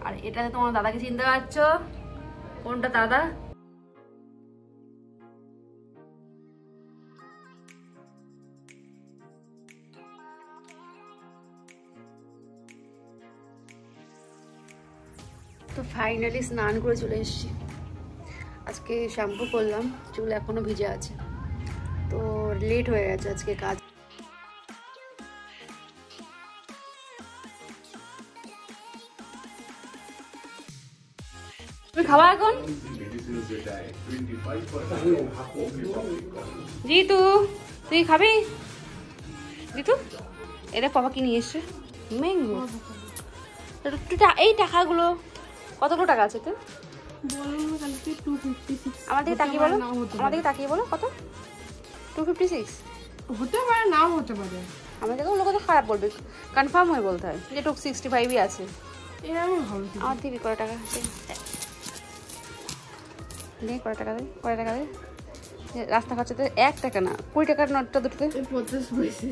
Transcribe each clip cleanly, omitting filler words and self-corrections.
আর এটাতে তোমার দাদাকে চিনতে পারছো? কোনটা দাদা? তো ফাইনালি স্নান করে চলে এসেছি। আজকে শ্যাম্পু করলাম, চুল এখনো ভিজে আছে, তো লেট হয়ে গেছে আজকে কাজ। তুমি খাওয়া এখন? জিতু তুই খাবি? জিতু এটা পাপা কি নিয়ে এসছে? ম্যাঙ্গো। এই টাকাগুলো কতগুলো টাকা আছে? তো আমার দিকে তাকিয়ে বলো, আমার দিকে তাকিয়ে বলো কত? 256 হতে পারে, নাও হতে পারে। আমাদের লোক তো খারাপ বলবে, কনফার্ম হয়ে বলতে হয় যে 265ই আছে। আমার দিবি কয় টাকা আছে? কয় টাকা দেয়, কয় টাকা দেয়? রাস্তা খরচাতে 1 টাকা না, 20 টাকার নোটটা দুটোতে 50 পয়সা।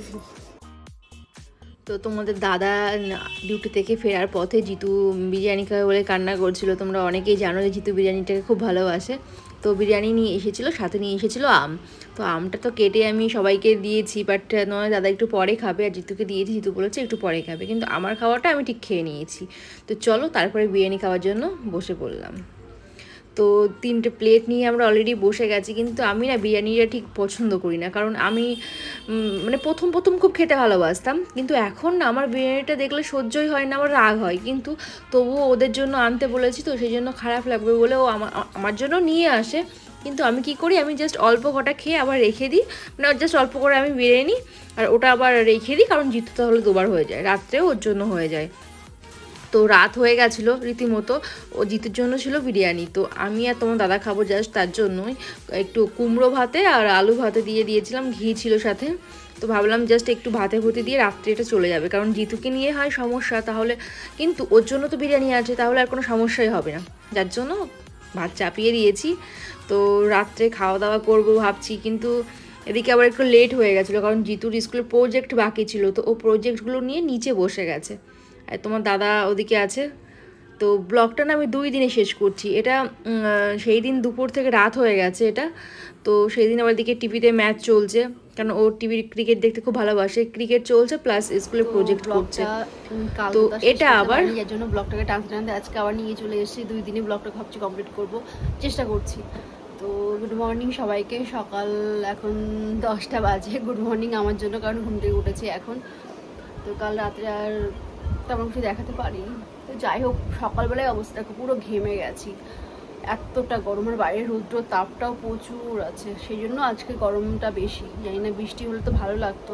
তো তোমাদের দাদা ডিউটি থেকে ফেরার পথে জিতু বিরিয়ানি খাবে বলে কান্না করছিল। তোমরা অনেকেই জানো যে জিতু বিরিয়ানিটাকে খুব ভালোবাসে। তো বিরিয়ানি নিয়ে এসেছিলো, সাথে নিয়ে এসেছিলো আম। তো আমটা তো কেটে আমি সবাইকে দিয়েছি, বাট তোমার দাদা একটু পরে খাবে, আর জিতুকে দিয়েছি, জিতু বলেছে একটু পরে খাবে, কিন্তু আমার খাওয়াটা আমি ঠিক খেয়ে নিয়েছি। তো চলো তারপরে বিরিয়ানি খাওয়ার জন্য বসে পড়লাম। তো 3টে প্লেট নিয়ে আমরা অলরেডি বসে গেছি, কিন্তু আমি না বিরিয়ানিটা ঠিক পছন্দ করি না, কারণ আমি মানে প্রথম খুব খেতে ভালোবাসতাম, কিন্তু এখন না আমার বিরিয়ানিটা দেখলে সহ্যই হয় না, আমার রাগ হয়, কিন্তু তবুও ওদের জন্য আনতে বলেছি, তো সেই জন্য খারাপ লাগবে বলে ও আমার জন্য নিয়ে আসে। কিন্তু আমি কি করি, আমি জাস্ট অল্প কটা খেয়ে আবার রেখে দিই, মানে জাস্ট অল্প করে আমি বেড়ে নিই আর ওটা আবার রেখে দিই, কারণ জিতু তাহলে দুবার হয়ে যায়, রাত্রেও ওর জন্য হয়ে যায়। তো রাত হয়ে গেছিলো রীতিমতো, ও জিতুর জন্য ছিল বিরিয়ানি, তো আমি আর তোমার দাদা খাবো জাস্ট তার জন্যই একটু কুমড়ো ভাতে আর আলু ভাতে দিয়ে দিয়েছিলাম, ঘি ছিল সাথে। তো ভাবলাম জাস্ট একটু ভাতে ভুতে দিয়ে রাত্রে এটা চলে যাবে, কারণ জিতুকে নিয়ে হয় সমস্যা তাহলে, কিন্তু ওর জন্য তো বিরিয়ানি আছে, তাহলে আর কোনো সমস্যাই হবে না, যার জন্য ভাত চাপিয়ে দিয়েছি। তো রাত্রে খাওয়া দাওয়া করবো ভাবছি, কিন্তু এদিকে আবার একটু লেট হয়ে গেছিলো, কারণ জিতুর স্কুলের প্রজেক্ট বাকি ছিল, তো ও প্রজেক্টগুলো নিয়ে নিচে বসে গেছে, আর তোমার দাদা ওদিকে আছে। তো ব্লগটা না আমি 2 দিনে শেষ করছি, এটা সেই দিন দুপুর থেকে রাত হয়ে গেছে এটা। তো সেই দিন আমার দিকে টিভিতে ম্যাচ চলছে, কারণ ও টিভির ক্রিকেট দেখতে খুব ভালোবাসে, ক্রিকেট চলছে প্লাস স্কুলে প্রজেক্ট করছে। তো এটা আবার এর জন্য ব্লগটাকে টানতে আজকে আবার নিয়ে চলে এসেছি, 2 দিনে ব্লগটা ভাবছি কমপ্লিট করব, চেষ্টা করছি। তো গুড মর্নিং সবাইকে, সকাল এখন 10টা বাজে। গুড মর্নিং আমার জন্য, কারণ ঘুম থেকে উঠেছি এখন। তো কাল রাত্রে আর তেমন কিছু দেখাতে পারিনি। তো যাই হোক, সকালবেলায় অবস্থা পুরো ঘেমে গেছি, এতটা গরমের বাইরে রৌদ্র তাপটাও প্রচুর আছে, সেই জন্য আজকে গরমটা বেশি। জানি না বৃষ্টি হলে তো ভালো লাগতো,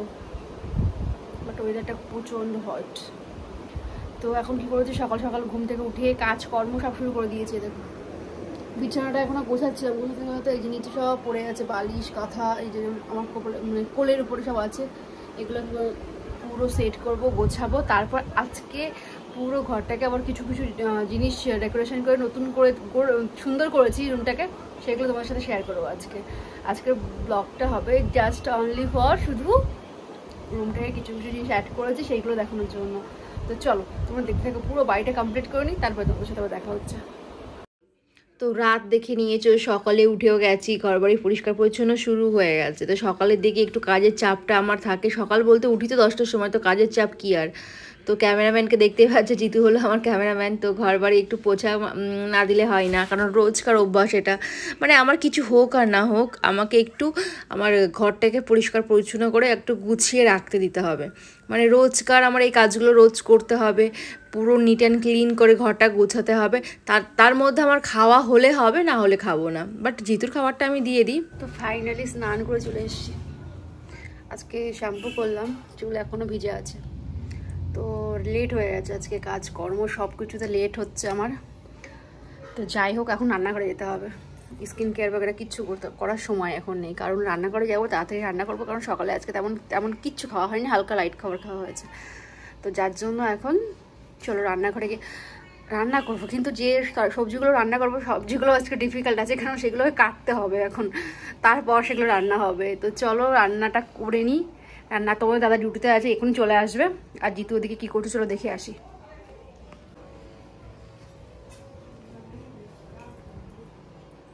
বাট ওয়েদারটা প্রচণ্ড হট। তো এখন কী করেছি, সকাল সকাল ঘুম থেকে উঠে কাজকর্ম সব শুরু করে দিয়েছে। দেখো বিছানাটা এখনো গোছাচ্ছিলাম, গোছাতে হয়তো এই যে নিচে সব পড়ে আছে, বালিশ কাঁথা, এই যে আমার মানে কোলের উপরে সব আছে, এগুলো পুরো সেট করব, গোছাবো। তারপর আজকে পুরো ঘরটাকে আবার কিছু কিছু জিনিস ডেকোরেশন করে নতুন করে সুন্দর করেছি রুমটাকে, সেগুলো তোমার সাথে শেয়ার করবো আজকের ব্লগটা হবে জাস্ট অনলি ফর শুধু রুমটাকে কিছু কিছু জিনিস অ্যাড করেছি সেইগুলো দেখানোর জন্য। তো চলো তোমরা দেখতে থাকো, পুরো বাড়িটা কমপ্লিট করে নিই, তারপরে তোমার সাথে আবার দেখা হচ্ছে। তো রাত দেখে নিয়েছো, সকালে উঠেও গেছি, ঘরবাড়ি পরিষ্কার পরিচ্ছন্ন শুরু হয়ে গেছে। তো সকালের দিকে একটু কাজের চাপটা আমার থাকে, সকাল বলতে উঠি তো 10টার সময়, তো কাজের চাপ কি আর। তো ক্যামেরাম্যানকে দেখতে পাচ্ছে, জিতু হলো আমার ক্যামেরাম্যান। তো ঘরবাড়ি একটু পোছা না দিলে হয় না, কারণ রোজকার অভ্যাস এটা, মানে আমার কিছু হোক আর না হোক আমাকে একটু আমার ঘরটাকে পরিষ্কার পরিচ্ছন্ন করে একটু গুছিয়ে রাখতে দিতে হবে, মানে রোজকার আমার এই কাজগুলো রোজ করতে হবে, পুরো নিট অ্যান্ড ক্লিন করে ঘরটা গোছাতে হবে। তার মধ্যে আমার খাওয়া হলে হবে, না হলে খাবো না, বাট জিতুর খাবারটা আমি দিয়ে দিই। তো ফাইনালি স্নান করে চলে এসেছি, আজকে শ্যাম্পু করলাম, চুল এখনও ভিজে আছে। তো লেট হয়ে গেছে আজকে, কাজকর্ম সব কিছুতে লেট হচ্ছে আমার। তো যাই হোক, এখন রান্নাঘরে যেতে হবে, স্কিন কেয়ার বগেরা কিচ্ছু করার সময় এখন নেই, কারণ রান্নাঘরে যাবো, তাড়াতাড়ি রান্না করবো, কারণ সকালে আজকে তেমন কিচ্ছু খাওয়া হয়নি, হালকা লাইট খাবার খাওয়া হয়েছে। তো যার জন্য এখন চলো রান্নাঘরে গিয়ে রান্না করবো, কিন্তু যে সবজিগুলো রান্না করবো সবজিগুলো আজকে ডিফিকাল্ট আছে, কারণ সেগুলোকে কাটতে হবে এখন, তারপর সেগুলো রান্না হবে। তো চলো রান্নাটা করে নিই। রান্না তোমার দাদা ডিউটিতে আছে, এখন চলে আসবে, আর জিতু ওদিকে কী করছে চলো দেখে আসি।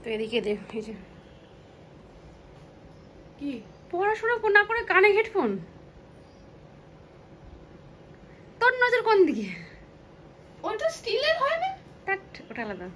তো এদিকে দেখ, এই যে কি পড়াশোনা না করে কানে হেডফোন, তোর নজর কোন দিকে? ওটা স্টিলের হয় না? দ্যাট ওটা আলাদা।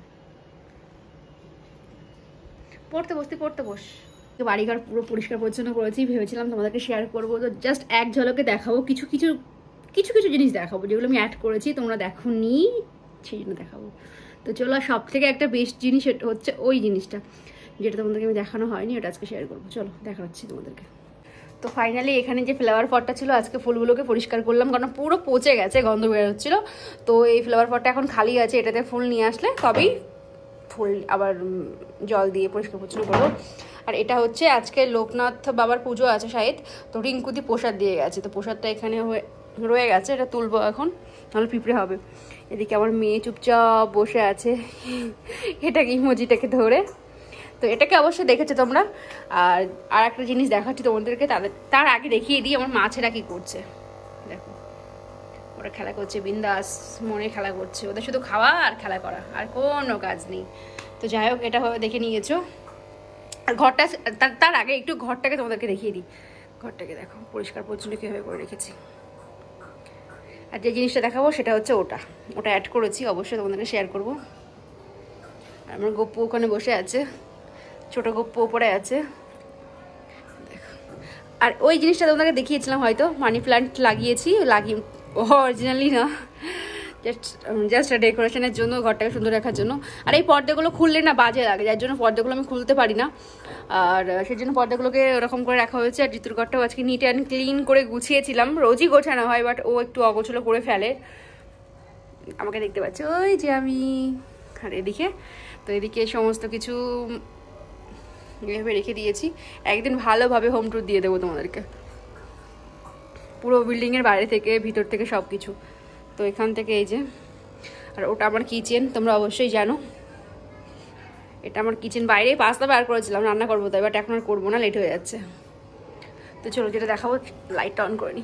পড়তে বস। বাড়িঘর পুরো পরিষ্কার পরিচ্ছন্ন করেছি, ভেবেছিলাম তোমাদেরকে শেয়ার করবো, তো জাস্ট এক ঝলকে দেখাবো, কিছু কিছু জিনিস দেখাবো যেগুলো আমি অ্যাড করেছি, তোমরা দেখোনি সেই জন্য দেখাবো। তো চলো, সব থেকে একটা বেস্ট জিনিস হচ্ছে ওই জিনিসটা যেটা তোমাদেরকে আমি দেখানো হয়নি, ওটা আজকে শেয়ার করবো। চলো দেখাচ্ছি তোমাদেরকে। তো ফাইনালি এখানে যে ফ্লাওয়ার পটটা ছিল, আজকে ফুলগুলোকে পরিষ্কার করলাম, কারণ পুরো পচে গেছে, গন্ধ বের হচ্ছিল। তো এই ফ্লাওয়ার পটটা এখন খালি আছে, এটাতে ফুল নিয়ে আসলে তবেই ফুল আবার জল দিয়ে পরিষ্কার পরিচ্ছন্ন করবো। আর এটা হচ্ছে আজকে লোকনাথ বাবার পুজো আছে শায়দ, তো রিঙ্কুদি প্রসাদ দিয়ে গেছে, তো প্রসাদটা এখানে রয়ে গেছে, এটা তুলবো এখন, নাহলে পিঁপড়ে হবে। এদিকে আমার মেয়ে চুপচাপ বসে আছে এটাকে ইমোজিটাকে ধরে, তো এটাকে অবশ্যই দেখেছো তোমরা। আর একটা জিনিস দেখাচ্ছি তোমাদেরকে, তার আগে দেখিয়ে দিই আমার মাছেরা কি করছে। দেখো ওরা খেলা করছে, বিন্দাস মনে খেলা করছে, ওদের শুধু খাওয়া আর খেলা করা, আর কোনো কাজ নেই। তো যাই হোক, এটা দেখে নিয়েছো। আর ঘরটা, তার আগে একটু ঘরটাকে তোমাদেরকে দেখিয়ে দিই। ঘরটাকে দেখো পরিষ্কার পরিচ্ছন্ন কীভাবে করে রেখেছি। আর যে জিনিসটা দেখাবো সেটা হচ্ছে ওটা অ্যাড করেছি, অবশ্যই তোমাদেরকে শেয়ার করবো। আর আমার গপ্পু ওখানে বসে আছে, ছোট গপ্পু ওপরে আছে। দেখো, আর ওই জিনিসটা তোমাদেরকে দেখিয়েছিলাম হয়তো, মানি প্ল্যান্ট লাগিয়েছি, অরিজিনালি না, জাস্ট ডেকোরেশনের জন্য, ঘরটাকে সুন্দর রাখার জন্য। আর এই পর্দাগুলো খুললে না বাজে লাগে, যার জন্য পর্দাগুলো আমি খুলতে পারি না, আর সেই জন্য পর্দাগুলোকে ওরকম করে রাখা হয়েছে। আর জিতুর ঘরটাও আজকে নিট অ্যান্ড ক্লিন করে গুছিয়েছিলাম, রোজই গোছানো হয়, বাট ও একটু অগোছলো করে ফেলে। আমাকে দেখতে পাচ্ছি ওই যে আমি, আর এদিকে, তো এদিকে সমস্ত কিছু এভাবে রেখে দিয়েছি। একদিন ভালোভাবে হোম ট্যুর দিয়ে দেবো তোমাদেরকে, পুরো বিল্ডিংয়ের বাইরে থেকে ভিতর থেকে সব কিছু। তো এখান থেকে এই যে, আর ওটা আমার কিচেন, তোমরা অবশ্যই জানো এটা আমার কিচেন। বাইরে পাস্তা বার করেছিলাম, রান্না করবো তাই, বাট এখন আর করবো না, লেট হয়ে যাচ্ছে। তো চলো যেটা দেখাবো, লাইটটা অন করে নি,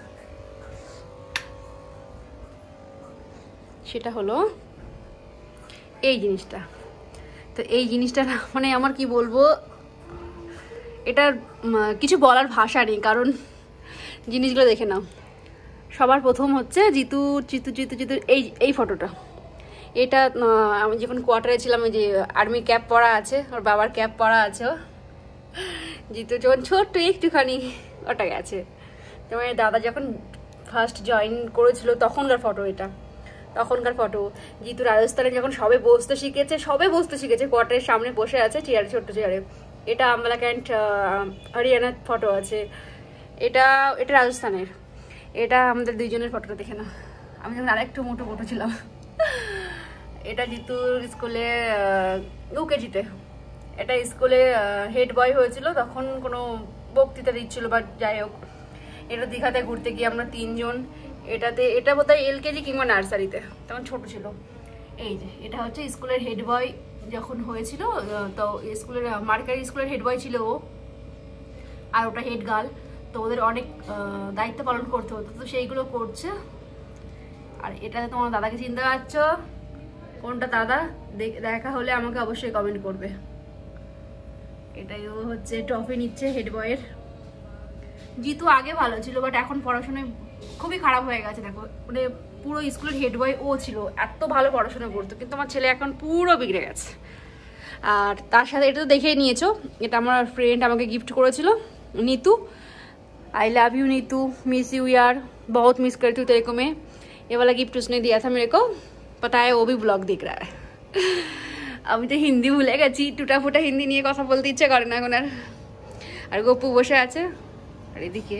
সেটা হলো এই জিনিসটা। তো এই জিনিসটা না, মানে আমার কি বলবো, এটার কিছু বলার ভাষা নেই, কারণ জিনিসগুলো দেখে নাও। সবার প্রথম হচ্ছে জিতুর এই ফটোটা। এটা আমি যখন কোয়ার্টারে ছিলাম, ওই যে আর্মি ক্যাপ পরা আছে, ওর বাবার ক্যাপ পরা আছে, ও জিতু যখন ছোট্ট একটুখানি ওটা গেছে। তোমার দাদা যখন ফার্স্ট জয়েন করেছিল তখনকার ফটো, এটা তখনকার ফটো। জিতু রাজস্থানে যখন সবে বসতে শিখেছে কোয়ার্টারের সামনে বসে আছে চেয়ারে, ছোট্ট চেয়ারে। এটা আম্বালা ক্যান্ট হরিয়ানার ফটো আছে, এটা রাজস্থানের। এটা আমাদের দুইজনের ফটোটা দেখে না, আমি যখন আরেকটু মোটো ছিলাম। এটা জিতুর স্কুলে ইউকেজিতে, এটা স্কুলে হেড বয় হয়েছিল, তখন কোনো বক্তৃতা দিচ্ছিল, বাট যাই হোক। এটা দীঘাতে ঘুরতে গিয়ে আমরা তিনজন, এটা বোধহয় এলকেজি কিংবা নার্সারিতে, তখন ছোট ছিল। এই যে এটা হচ্ছে স্কুলের হেড বয় যখন হয়েছিল, তো স্কুলের মার্কারি স্কুলের হেড বয় ছিল ও, আর ওটা হেড গার্ল। তো ওদের অনেক দায়িত্ব পালন করতে হতো, তো সেইগুলো করছে। আর এটাতে তোমার দাদাকে চিনতে পারছো, কোনটা দাদা দেখা হলে আমাকে অবশ্যই কমেন্ট করবে। এটাই ও হচ্ছে ট্রফি নিচ্ছে হেড বয়ের। জিতু আগে ভালো ছিল, বাট এখন পড়াশোনায় খুবই খারাপ হয়ে গেছে। দেখো মানে পুরো স্কুলের হেড বয় ও ছিল, এত ভালো পড়াশোনা করতো, কিন্তু আমার ছেলে এখন পুরো বিগড়ে গেছে। আর তার সাথে এটা তো দেখেই নিয়েছো, এটা আমার ফ্রেন্ড আমাকে গিফট করেছিল, Neetu. I love you Neetu, miss you यार, बहुत मिस करती हूँ तेरे को मैं। ये वाला गिफ्ट उसने दिया था मेरे को, पता है वो भी ब्लॉग देख रहा है। আমি তো হিন্দি ভুলে গেছি, টুটা ফুটা হিন্দি নিয়ে কথা বলতে ইচ্ছে করে না এখন আর গপু বসে আছে। আর এদিকে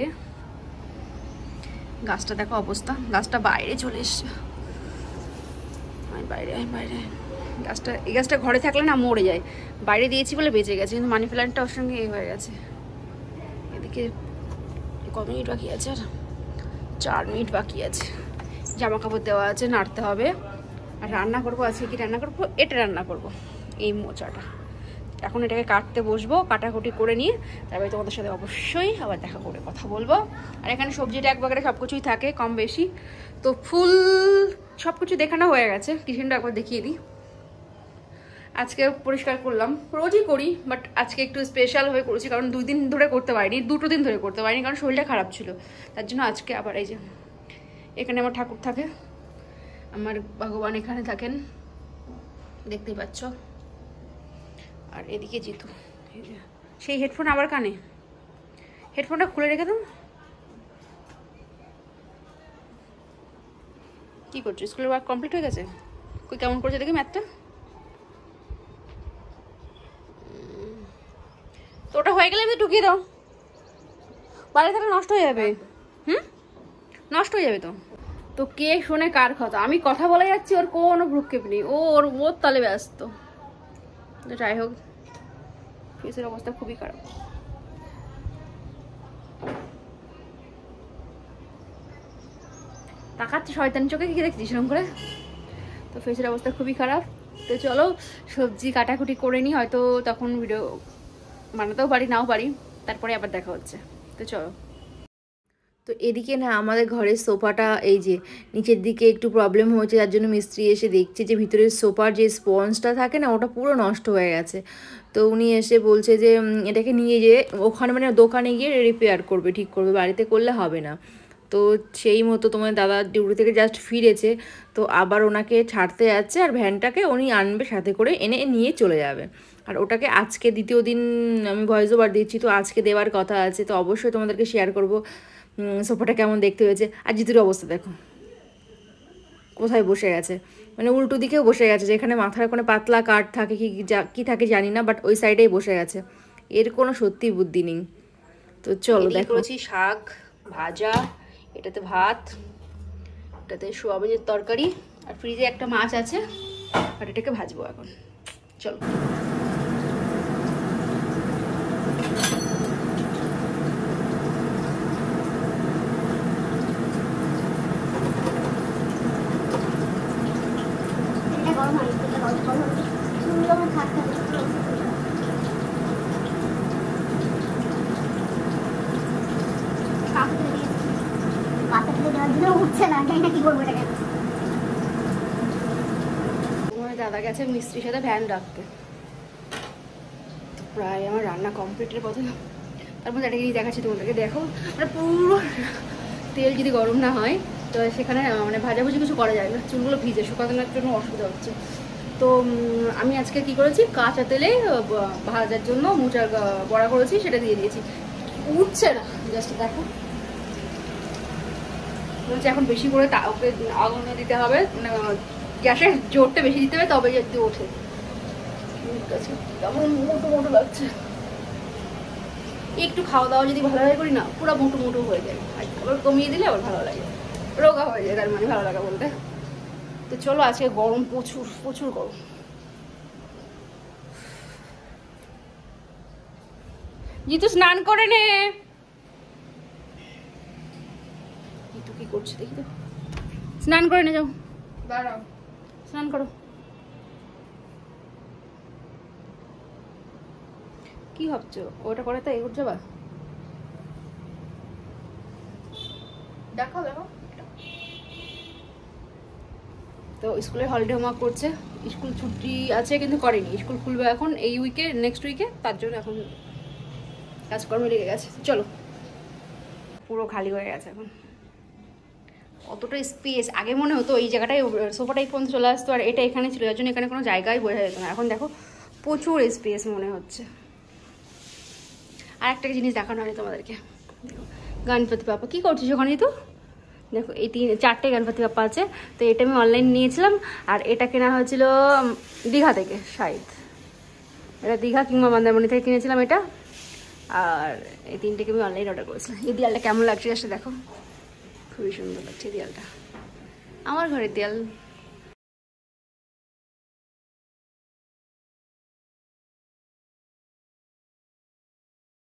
গাছটা দেখো অবস্থা, গাছটা বাইরে চলে এসছে, বাইরে এই গাছটা ঘরে থাকলে না মরে যায়, বাইরে দিয়েছি বলে বেঁচে গেছে, কিন্তু মানি প্ল্যান্টটা ওর সঙ্গে এই হয়ে গেছে। এদিকে কত মিনিট বাকি আছে, আর 4 মিনিট বাকি আছে। জামা কাপড় দেওয়া আছে, নাড়তে হবে। আর রান্না করবো আজকে, কি রান্না করবো, এটা রান্না করবো, এই মোচাটা। এখন এটাকে কাটতে বসবো, কাটাকুটি করে নিয়ে তারপরে তোমাদের সাথে অবশ্যই আবার দেখা করে কথা বলবো। আর এখানে সবজিটা এক বাগারে সব কিছুই থাকে কম বেশি, তো ফুল সব কিছু দেখানো হয়ে গেছে। কিচেনটা একবার দেখিয়ে দিই। আজকে পরিষ্কার করলাম, রোজই করি বাট আজকে একটু স্পেশাল হয়ে করেছি, কারণ 2 দিন ধরে করতে পারিনি, 2 দিন ধরে করতে পারিনি, কারণ শরীরটা খারাপ ছিল। তার জন্য আজকে আবার এই যে এখানে আমার ঠাকুর থাকে, আমার ভগবান এখানে থাকেন, দেখতেই পাচ্ছ। আর এদিকে জিতু, সেই হেডফোন আবার কানে, হেডফোনটা খুলে রেখে দাও। কি করছো, স্কুলের ওয়ার্ক কমপ্লিট হয়ে গেছে? কই কেমন করেছে দেখি ম্যাথটা। তো ওটা হয়ে গেলে আমি ঢুকিয়ে দাও, বাইরে থাকলে নষ্ট হয়ে যাবে। নষ্ট হয়ে যাবে তো। তো কে শোনে কার কথা, আমি কথা বলে যাচ্ছি, ওর কোনো ভ্রুক্ষেপ নেই, ওর তালে ব্যস্ত। যাই হোক, ফেসের অবস্থা খুবই খারাপ। তাকাচ্ছি শয়তান চোখে, কি দেখছিস সেরকম করে? তো ফেসের অবস্থা খুবই খারাপ। তো চলো সবজি কাটাকুটি করে নিই, হয়তো তখন ভিডিও বানাতেও পারি নাও পারি, তারপরে আবার দেখা হচ্ছে। তো চলো। তো এদিকে না আমাদের ঘরের সোফাটা এই যে নিচের দিকে একটু প্রবলেম হয়েছে, যার জন্য মিস্ত্রি এসে দেখছে যে ভিতরের সোফার যে স্পঞ্জটা থাকে না, ওটা পুরো নষ্ট হয়ে গেছে। তো উনি এসে বলছে যে এটাকে নিয়ে যেয়ে ওখানে মানে দোকানে গিয়ে রিপেয়ার করবে, ঠিক করবে, বাড়িতে করলে হবে না। তো সেই মতো তোমার দাদা ডিউটি থেকে জাস্ট ফিরেছে, তো আবার ওনাকে ছাড়তে যাচ্ছে, আর ভ্যানটাকে উনি আনবে সাথে করে, এনে নিয়ে চলে যাবে। আর ওটাকে আজকে 2য় দিন আমি ভয়েস ওভার দিচ্ছি, তো আজকে দেওয়ার কথা আছে, তো অবশ্যই তোমাদেরকে শেয়ার করবো সোফাটা কেমন দেখতে হয়েছে। আর জিতুর অবস্থা দেখো কোথায় বসে গেছে, মানে উল্টো দিকেও বসে গেছে, যেখানে মাথার কোনো পাতলা কাঠ থাকে কি থাকে জানি না, বাট ওই সাইডেই বসে গেছে, এর কোনো সত্যি বুদ্ধি নেই। তো চলো দেখো, শাক ভাজা, এটাতে ভাত, এটাতে সোয়াবিনের তরকারি, আর ফ্রিজে একটা মাছ আছে, আর এটাকে ভাজবো এখন। চলো। দাদা গেছে মিস্ত্রির সাথে ভ্যান ডাকতে, প্রায় আমার রান্না কমপ্লিটের পথে। তার মধ্যে একটা জিনিস দেখাচ্ছি তোমাদেরকে, দেখো মানে পুরো তেল যদি গরম না হয় তো সেখানে মানে ভাজাভুজি কিছু করা যায় না, চুলগুলো ভিজে, শুকানোর জন্য অসুবিধা হচ্ছে। তো আমি আজকে কি করেছি, কাঁচা তেলে ভাজার জন্য মোচার বড়া করেছি, সেটা দিয়ে দিয়েছি, উঠছে না, জাস্ট দেখো। বলছি এখন বেশি করে ওকে আগুনে দিতে হবে, মানে গ্যাসের জোরটা বেশি দিতে হবে, তবে যদি ওঠে। কেমন মোটো মোটো লাগছে, একটু খাওয়া দাওয়া যদি ভালোভাবে করি না, পুরো মোটো মোটো হয়ে যায়, আবার কমিয়ে দিলে আবার ভালো লাগে, রোগা হয়ে যায়, তার মানে ভালো লাগা বলতে। তো চলো, আজকে গরম প্রচুর প্রচুর গরম। জিতু স্নান করে নে, জিতু কি করছে দেখি তো, স্নান করে নে, যাও দাঁড়াও, স্নান করো। কি ভাবছো, ওটা করে তো এগোর যাবা? দেখো দেখো। তো স্কুলের হলিডে হোমওয়ার্ক করছে, স্কুল ছুটি আছে কিন্তু করেনি, স্কুল খুলবে এখন এই উইকে, নেক্সট উইকে, তার জন্য এখন কাজকর্মে লেগে গেছে। চলো, পুরো খালি হয়ে গেছে এখন, অতটা স্পেস। আগে মনে হতো এই জায়গাটায় সোফাটাই পর্যন্ত চলে আসতো, আর এটা এখানে ছিল, যার জন্য এখানে কোনো জায়গায় বোঝা যেত না। এখন দেখো প্রচুর স্পেস মনে হচ্ছে। আর একটা জিনিস দেখানো হয় তোমাদেরকে, গণপতি বাপ্পা কি করছিস ওখানে? তো দেখো এই 4টে গণপতি বাপ্পা আছে। তো এটা আমি অনলাইন নিয়েছিলাম, আর এটা কেনা হয়েছিল দীঘা থেকে, শায়দ এটা দীঘা কিংবা মন্দারমণি থেকে কিনেছিলাম এটা। আর এই 3টেকে আমি অনলাইন অর্ডার করেছিলাম। এই দেয়ালটা কেমন লাগছে আসলে দেখো, খুবই সুন্দর লাগছে দেয়ালটা, আমার ঘরের দেয়াল।